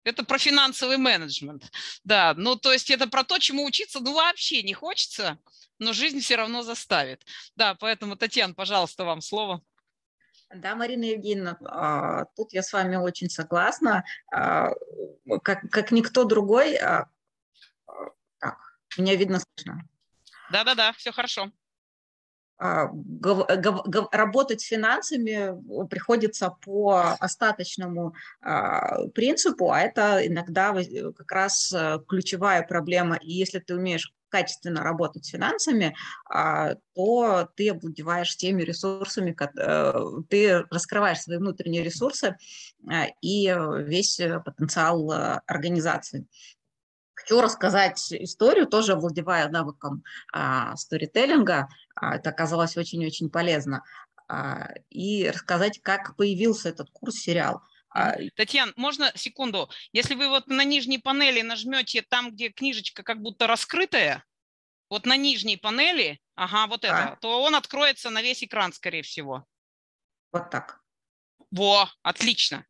Это про финансовый менеджмент. Да, ну то есть это про то, чему учиться ну вообще не хочется, но жизнь все равно заставит. Да, поэтому, Татьяна, пожалуйста, вам слово. Да, Марина Евгеньевна, тут я с вами очень согласна. Как никто другой, так, меня видно, слышно. Да-да-да, все хорошо. Работать с финансами приходится по остаточному принципу, а это иногда как раз ключевая проблема. И если ты умеешь качественно работать с финансами, то ты овладеваешь теми ресурсами, ты раскрываешь свои внутренние ресурсы и весь потенциал организации. Хочу рассказать историю, тоже овладевая навыком сторителлинга. Это оказалось очень-очень полезно. И рассказать, как появился этот курс-сериал. Татьяна, можно секунду? Если вы вот на нижней панели нажмете там, где книжечка как будто раскрытая, вот на нижней панели, ага, вот это, то он откроется на весь экран, скорее всего. Вот так. Во, отлично.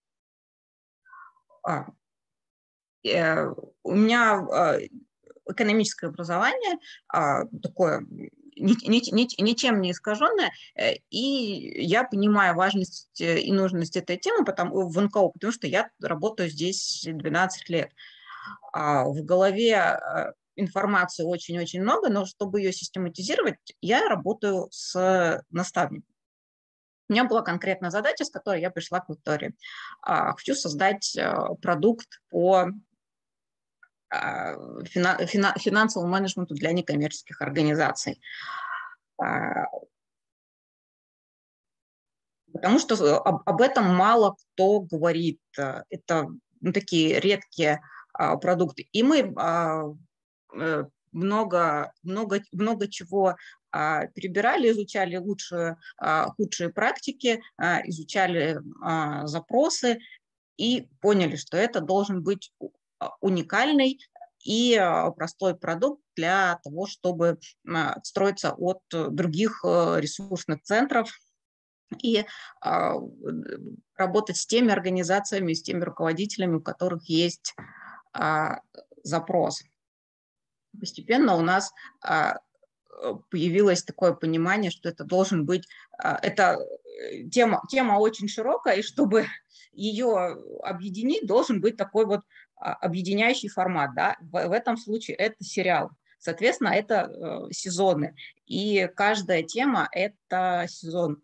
У меня экономическое образование такое ничем не искаженное, и я понимаю важность и нужность этой темы в НКО, потому что я работаю здесь 12 лет. В голове информации очень-очень много, но чтобы ее систематизировать, я работаю с наставником. У меня была конкретная задача, с которой я пришла к Виктории. Хочу создать продукт по финансовому менеджменту для некоммерческих организаций. Потому что об этом мало кто говорит. Это такие редкие продукты. И мы много чего перебирали, изучали худшие практики, изучали запросы и поняли, что это должен быть уникальный и простой продукт для того, чтобы отстроиться от других ресурсных центров и работать с теми организациями, с теми руководителями, у которых есть запрос. Постепенно у нас появилось такое понимание, что это должен быть, это тема очень широкая, и чтобы ее объединить, должен быть такой вот объединяющий формат. Да? В этом случае это сериал. Соответственно, это сезоны. И каждая тема – это сезон.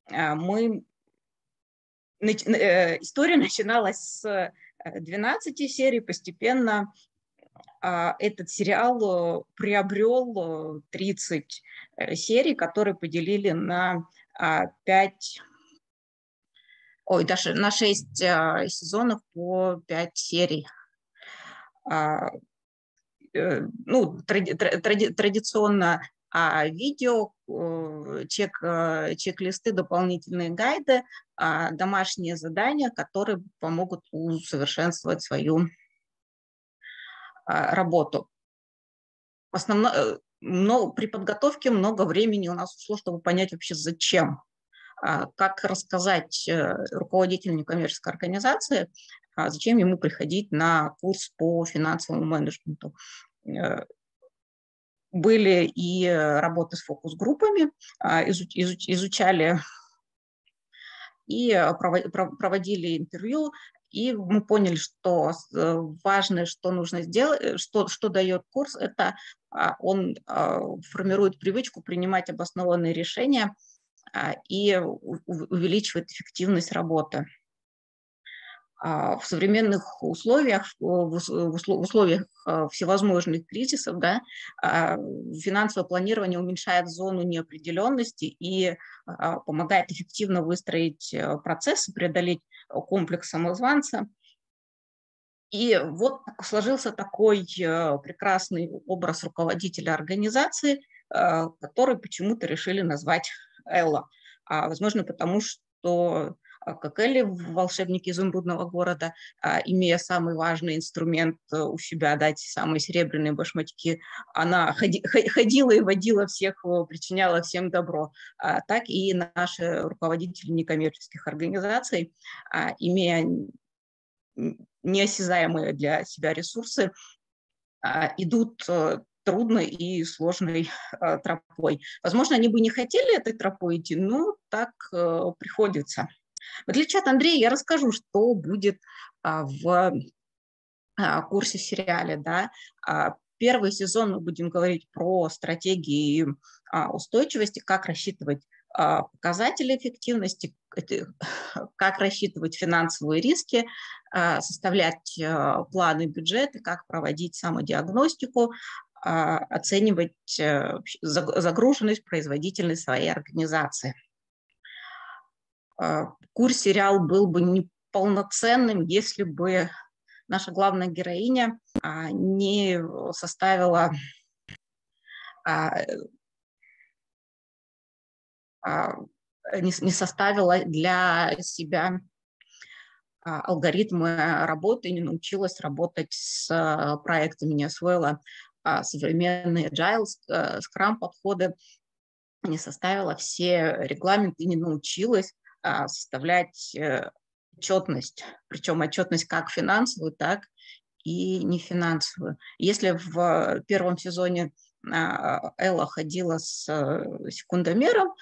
История начиналась с 12 серий, постепенно этот сериал приобрел 30 серий, которые поделили на 6 сезонов по 5 серий. Традиционно видео, чек-листы, дополнительные гайды, домашние задания, которые помогут усовершенствовать свою работу. При подготовке много времени у нас ушло, чтобы понять вообще зачем. Как рассказать руководителю некоммерческой организации, зачем ему приходить на курс по финансовому менеджменту. Были и работы с фокус-группами, изучали и проводили интервью, и мы поняли, что важное, что нужно сделать, что дает курс, это он формирует привычку принимать обоснованные решения и увеличивает эффективность работы. В современных условиях, в условиях всевозможных кризисов, да, финансовое планирование уменьшает зону неопределенности и помогает эффективно выстроить процессы, преодолеть комплекс самозванца. И вот сложился такой прекрасный образ руководителя организации, который почему-то решили назвать Элла. Возможно, потому что как Элли в «Волшебнике изумрудного города», имея самый важный инструмент у себя, дать самые серебряные башмачки, она ходила и водила всех, причиняла всем добро. Так и наши руководители некоммерческих организаций, имея неосязаемые для себя ресурсы идут трудной и сложной тропой. Возможно, они бы не хотели этой тропой идти, но так приходится. В отличие от Андрея, я расскажу, что будет в курсе в сериале. Да? Первый сезон мы будем говорить про стратегии устойчивости, как рассчитывать показатели эффективности, как рассчитывать финансовые риски, составлять планы, бюджеты, как проводить самодиагностику, оценивать загруженность, производительность своей организации. Курс-сериал был бы неполноценным, если бы наша главная героиня не составила для себя алгоритмы работы, не научилась работать с проектами, не освоила современные agile, Scrum подходы, не составила все регламенты, не научилась составлять отчетность, причем отчетность как финансовую, так и нефинансовую. Если в первом сезоне Элла ходила с секундомером,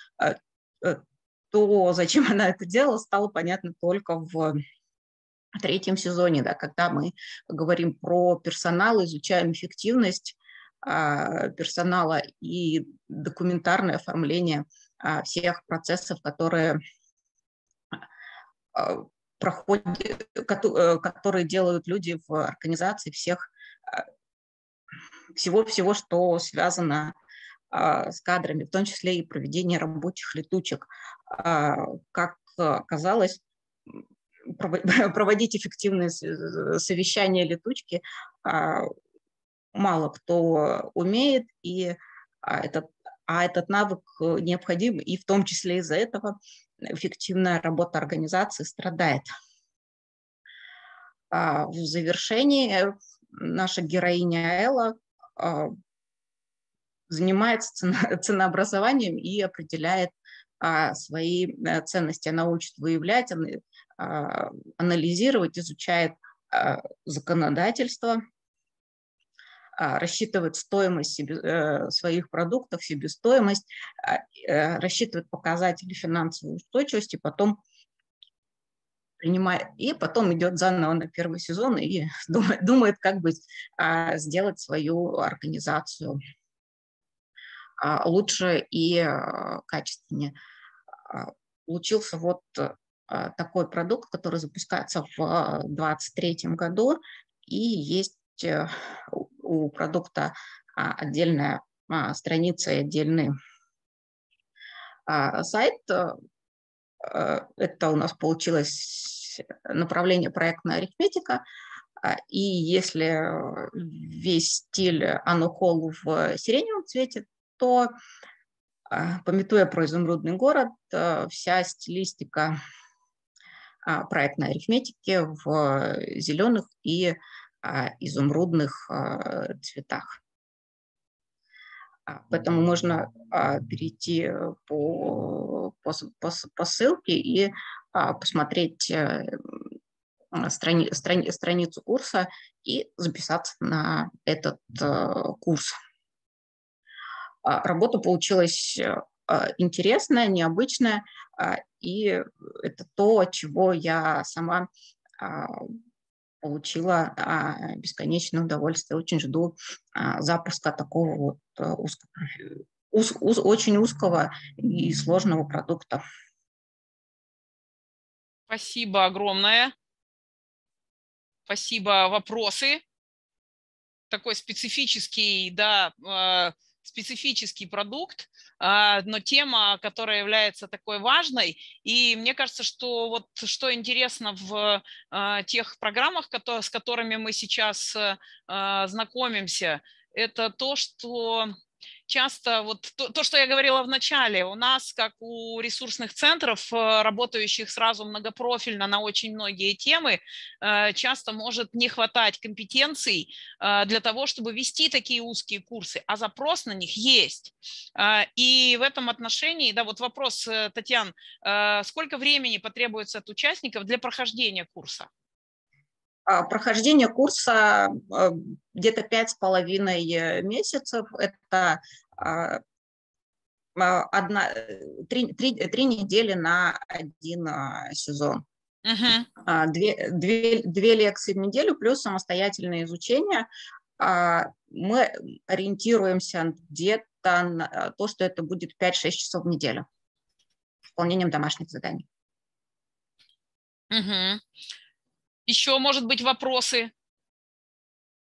то зачем она это делала, стало понятно только в третьем сезоне, да, когда мы говорим про персонал, изучаем эффективность персонала и документарное оформление всех процессов, которые которые делают люди в организации, всего, что связано с кадрами, в том числе и проведение рабочих летучек. Как оказалось, проводить эффективные совещания летучки мало кто умеет, и этот навык необходим, и в том числе из-за этого эффективная работа организации страдает. В завершении наша героиня Элла занимается ценообразованием и определяет свои ценности. Она учит выявлять, анализировать, изучает законодательство, рассчитывает стоимость своих продуктов, себестоимость, рассчитывает показатели финансовой устойчивости, потом идет заново на первый сезон и думает, как бы сделать свою организацию лучше и качественнее. Получился вот такой продукт, который запускается в 2023 году, и есть у продукта отдельная страница и отдельный сайт. Это у нас получилось направление проектная арифметика. И если весь стиль Анны Холл в сиреневом цвете, то, памятуя про изумрудный город, вся стилистика проектной арифметики в зеленых и изумрудных цветах. Поэтому можно перейти по ссылке и посмотреть страницу курса и записаться на этот курс. Работа получилась интересная, необычная, и это то, от чего я сама получила бесконечное удовольствие. Очень жду запуска такого вот очень узкого и сложного продукта. Спасибо огромное. Спасибо. Вопросы? Такой специфический, да, специфический продукт, но тема, которая является такой важной. И мне кажется, что вот что интересно в тех программах, с которыми мы сейчас знакомимся, это то, что часто, вот то, что я говорила в начале, у нас, как у ресурсных центров, работающих сразу многопрофильно на очень многие темы, часто может не хватать компетенций для того, чтобы вести такие узкие курсы, а запрос на них есть. И в этом отношении, да, вот вопрос, Татьяна, сколько времени потребуется от участников для прохождения курса? Прохождение курса где-то 5,5 месяцев. Это 3 недели на один сезон. Две лекции в неделю плюс самостоятельное изучение. Мы ориентируемся где-то на то, что это будет 5-6 часов в неделю с выполнением домашних заданий. Еще, может быть, вопросы?